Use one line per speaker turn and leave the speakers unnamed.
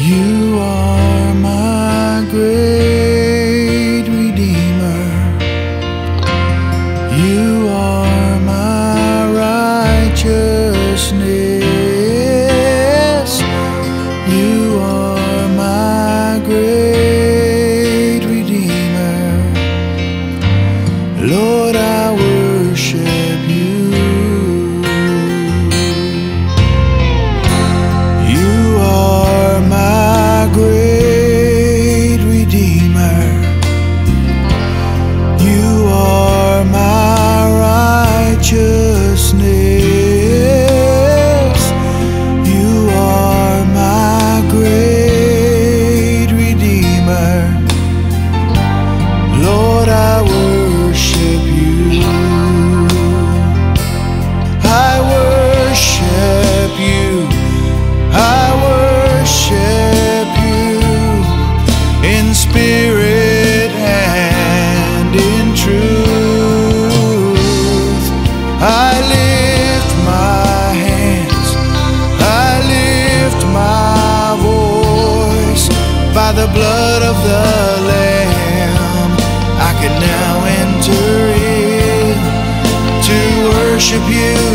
You are my great Redeemer. You are my righteousness. You are my great Redeemer. Lord, I worship you. You are my great Redeemer. You are my righteousness. You are my great Redeemer. Lord, I worship you. I worship you. I worship you in spirit and in truth. I lift my hands, I lift my voice. By the blood of the Lamb, I can now enter in to worship you.